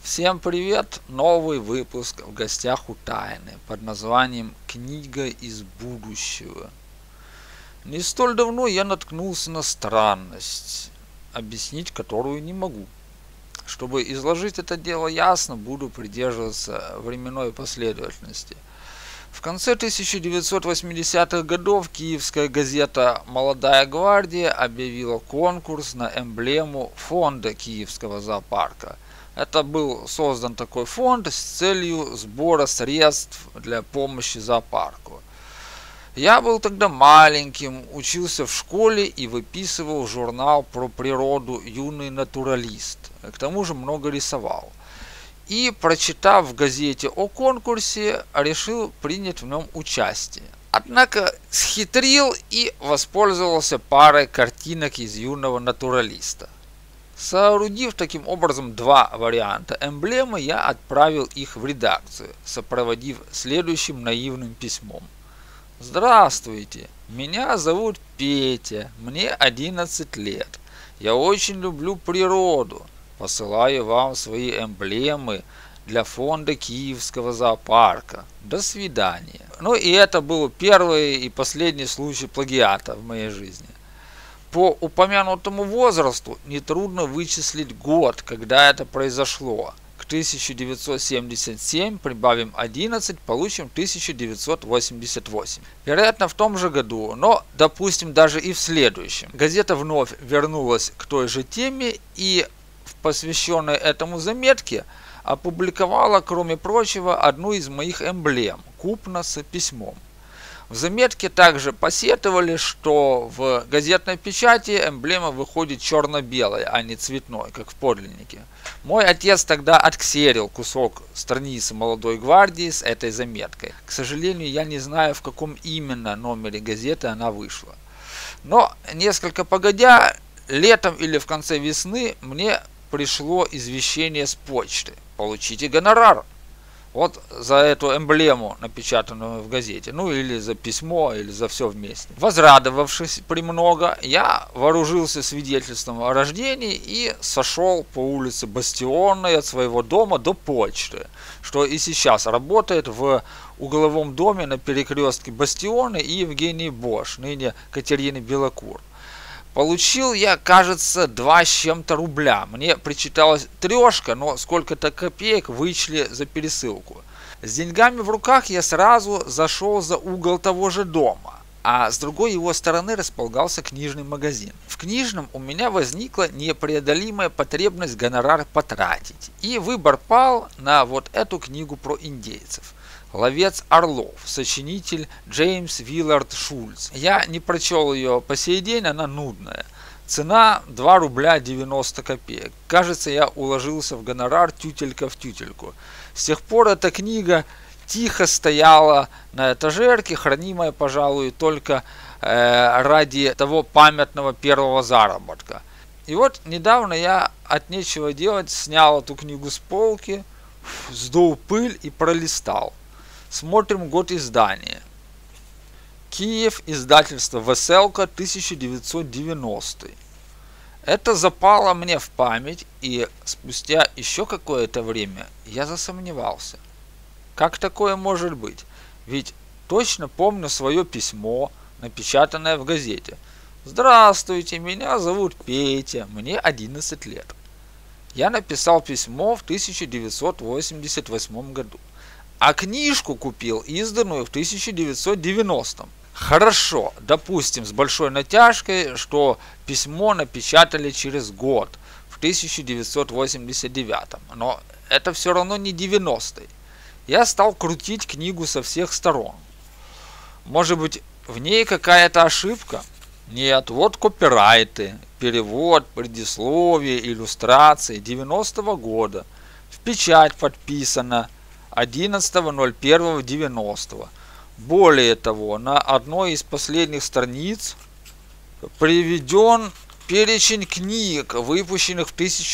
Всем привет! Новый выпуск в гостях у Тайны под названием «Книга из будущего». Не столь давно я наткнулся на странность, объяснить которую не могу. Чтобы изложить это дело ясно, буду придерживаться временной последовательности. В конце 1980-х годов киевская газета «Молодая гвардия» объявила конкурс на эмблему фонда Киевского зоопарка. Это был создан такой фонд с целью сбора средств для помощи зоопарку. Я был тогда маленьким, учился в школе и выписывал журнал про природу «Юный натуралист». К тому же много рисовал. И, прочитав в газете о конкурсе, решил принять в нем участие. Однако схитрил и воспользовался парой картинок из «Юного натуралиста». Соорудив таким образом два варианта эмблемы, я отправил их в редакцию, сопроводив следующим наивным письмом. Здравствуйте, меня зовут Петя, мне 11 лет. Я очень люблю природу. Посылаю вам свои эмблемы для фонда Киевского зоопарка. До свидания. Ну и это был первый и последний случай плагиата в моей жизни. По упомянутому возрасту нетрудно вычислить год, когда это произошло. К 1977 прибавим 11, получим 1988. Вероятно, в том же году, но, допустим, даже и в следующем. Газета вновь вернулась к той же теме и в посвященной этому заметке опубликовала, кроме прочего, одну из моих эмблем – купно с письмом. В заметке также посетовали, что в газетной печати эмблема выходит черно-белой, а не цветной, как в подлиннике. Мой отец тогда отксерил кусок страницы «Молодой гвардии» с этой заметкой. К сожалению, я не знаю, в каком именно номере газеты она вышла. Но несколько погодя, летом или в конце весны мне пришло извещение с почты. Получите гонорар. Вот за эту эмблему, напечатанную в газете, ну или за письмо, или за все вместе. Возрадовавшись премного, я вооружился свидетельством о рождении и сошел по улице Бастионной от своего дома до почты, что и сейчас работает в угловом доме на перекрестке Бастионы и Евгении Бош, ныне Катерины Белокур. Получил я, кажется, 2 с чем-то рубля. Мне причиталась трешка, но сколько-то копеек вычли за пересылку. С деньгами в руках я сразу зашел за угол того же дома, а с другой его стороны располагался книжный магазин. В книжном у меня возникла непреодолимая потребность гонорар потратить, и выбор пал на вот эту книгу про индейцев. «Ловец орлов», сочинитель Джеймс Виллард Шульц. Я не прочел ее по сей день, она нудная. Цена 2 рубля 90 копеек. Кажется, я уложился в гонорар тютелька в тютельку. С тех пор эта книга тихо стояла на этажерке, хранимая, пожалуй, только ради того памятного первого заработка. И вот недавно я от нечего делать снял эту книгу с полки, сдул пыль и пролистал. Смотрим год издания. Киев, издательство «Веселка», 1990. Это запало мне в память, и спустя еще какое-то время я засомневался. Как такое может быть? Ведь точно помню свое письмо, напечатанное в газете. «Здравствуйте, меня зовут Петя, мне 11 лет». Я написал письмо в 1988 году. А книжку купил, изданную в 1990-м. Хорошо, допустим, с большой натяжкой, что письмо напечатали через год, в 1989-м. Но это все равно не 90-й. Я стал крутить книгу со всех сторон. Может быть, в ней какая-то ошибка? Нет, вот копирайты, перевод, предисловие, иллюстрации 90-го года. В печать подписано 11.01.90. Более того, на одной из последних страниц приведен перечень книг, выпущенных в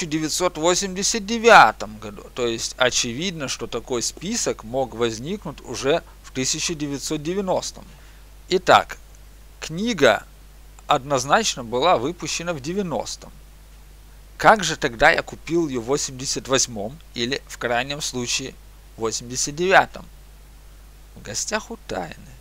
1989 году. То есть очевидно, что такой список мог возникнуть уже в 1990. Итак, книга однозначно была выпущена в 90-м. Как же тогда я купил ее в 88-м или, в крайнем случае, в 89-м? В гостях у Тайны.